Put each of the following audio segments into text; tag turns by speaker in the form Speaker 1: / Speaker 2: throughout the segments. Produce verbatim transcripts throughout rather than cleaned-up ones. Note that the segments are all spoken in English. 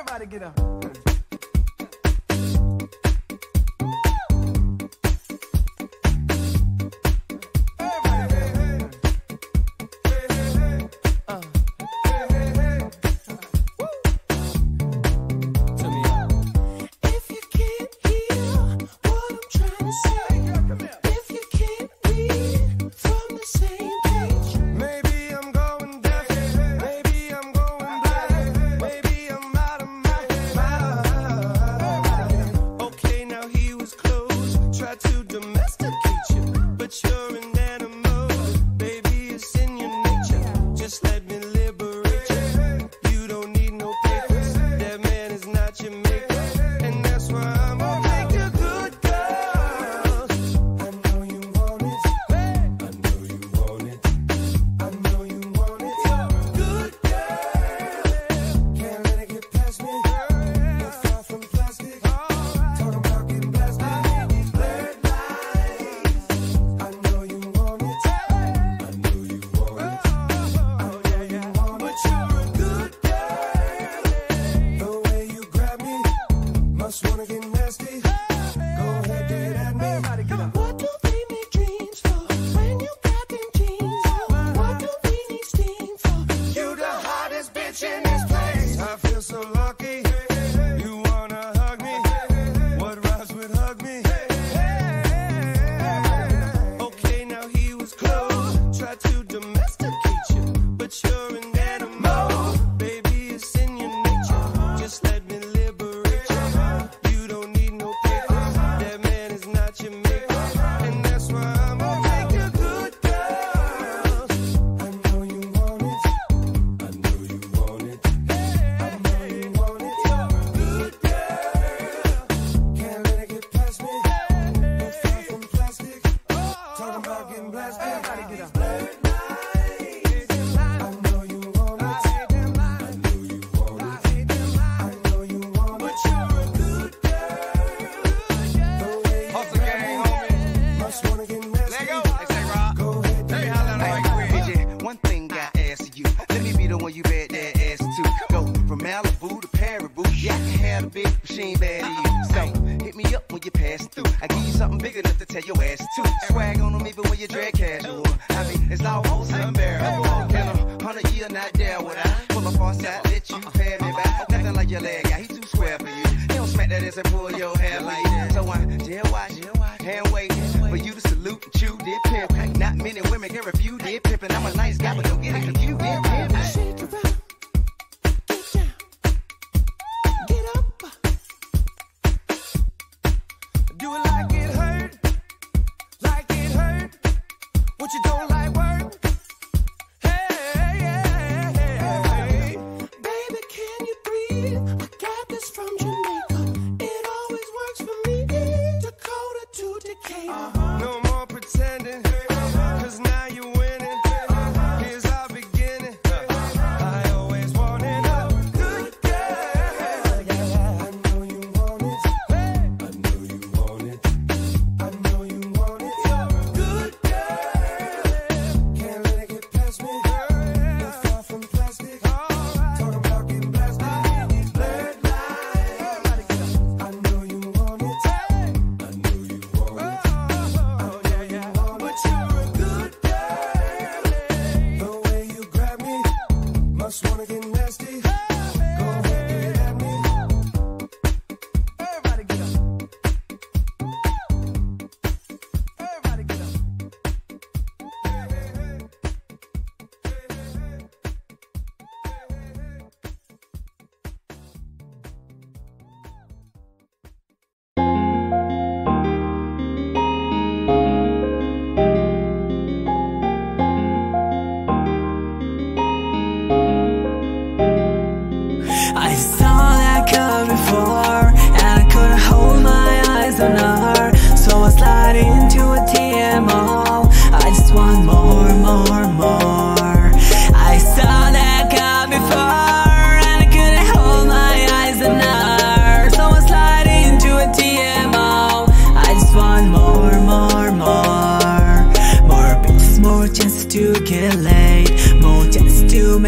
Speaker 1: Everybody get up.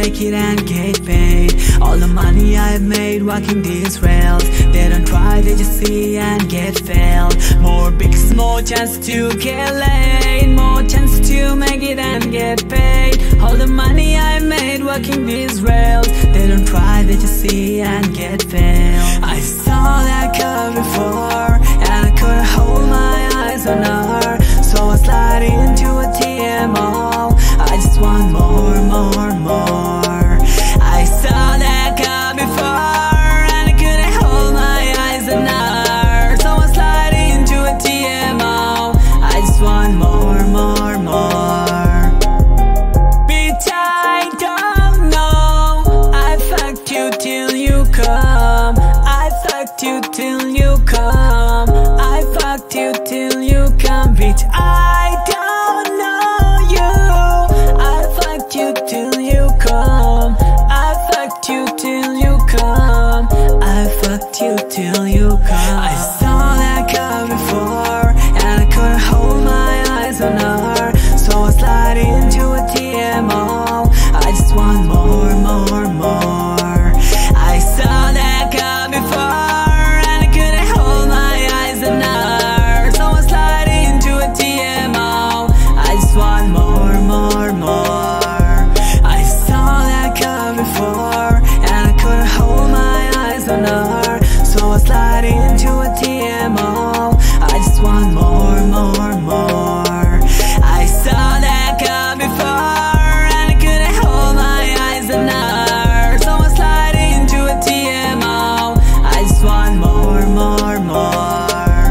Speaker 1: make it and get paid. All the money I've made walking these rails, they don't try, they just see and get failed. More bigs, more chance to get laid, more chance to make it and get paid. All the money I've made walking these rails, they don't try, they just see and get failed. I saw that girl before, and I couldn't hold my eyes on her, so I slide into a T M O. I just want more, more, more. I saw that girl before, and I couldn't hold my eyes on her, so I slide into a T M O. I just want more, more, more. Bitch, I don't know, I fucked you till you come, I fucked you till you come, I fucked you till you come. Bitch, I don't know you, I fucked you till you come, I fucked you till you come, I fucked you till you come. I saw that girl before, and I couldn't hold my eyes on her, so I slide into a T M O. I just want more, more, more. I saw that girl before, and I couldn't hold my eyes on her, so I slide into a T M O. I just want more, more, more. I saw that girl before, and I couldn't hold my eyes on her, so I slide into a T M O. I just want more, more, more. I saw that girl before, and I couldn't hold my eyes on her, so I slide into a T M O. I just want more, more, more.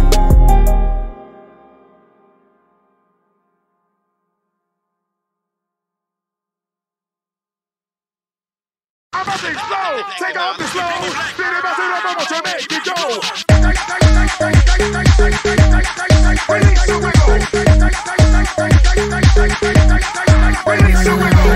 Speaker 2: I'm up and slow, take off the slow, spin it back to the bubble to make it go. Release the wiggle. Release the wiggle.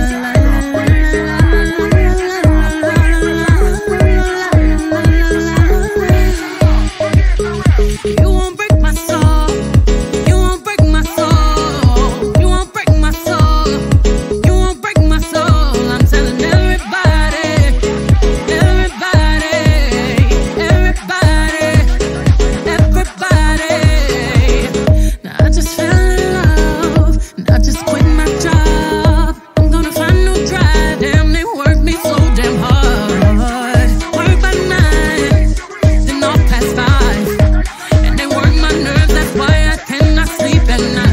Speaker 3: You won't break my soul. You won't break my soul. You won't break my soul. You won't break my soul. I'm telling everybody, everybody, everybody, everybody. Now I just fell in love, and I just quit my job. I'm gonna find a new drive. Damn, they work me so damn hard. Work by nine, then off past five. And they work my nerves, that's why I cannot sleep at night.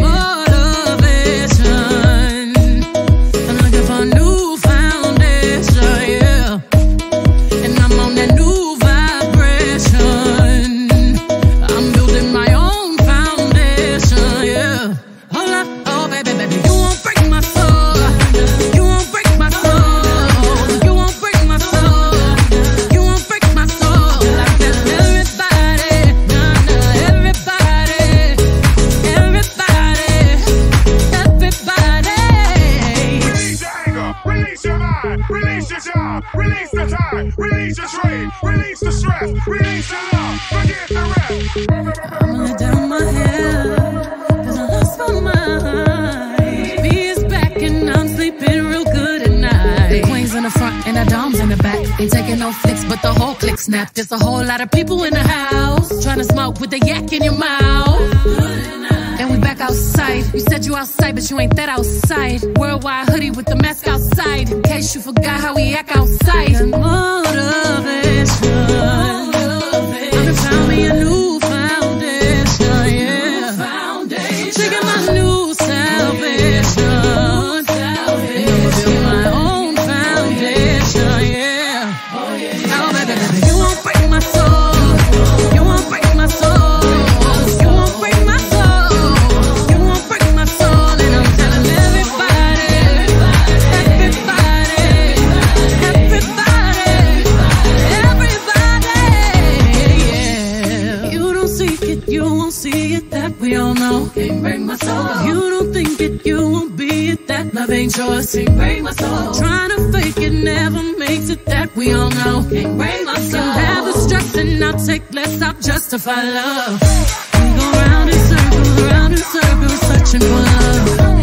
Speaker 3: Motivation, I'm looking for a new foundation, yeah. And I'm on that new vibration. I'm building my own foundation, yeah. Hold up, oh baby, baby, you won't break my soul. You won't break my soul. You won't break my soul. You won't break my soul. I tell everybody, nah, nah, everybody, everybody, everybody.
Speaker 2: Release your anger, release your mind, release your job, release the time, release your trade, release the stress, release your love, forget the rest.
Speaker 3: I'ma let down my hair, cause I lost my mind. Me is back and I'm sleeping real good at night. The queen's in the front and the dom's in the back. Ain't taking no flicks, but the whole click snap. There's a whole lot of people in the house trying to smoke with the yak in your mouth. And we back outside. You said you outside, but you ain't that outside. Worldwide hoodie with the mask outside, in case you forgot how we act outside. And motivation, I done found me a new foundation, yeah. Checking my new salvation. And I'ma build my own foundation, yeah. Oh, baby, baby, you won't break my soul. You won't break my soul. You won't break my soul. You won't break my soul. And I'm telling everybody, everybody, everybody, everybody, yeah. You don't seek it, you won't see it, that we all know. Can't break my soul. You don't think it, you won't be it, that love ain't yours. Can't break my soul. Trying to fake it never makes it, that we all know. Can't break my soul. Can have the stress and I'll take less, I'll justify love. We go round in circles, round in circles, searching for love.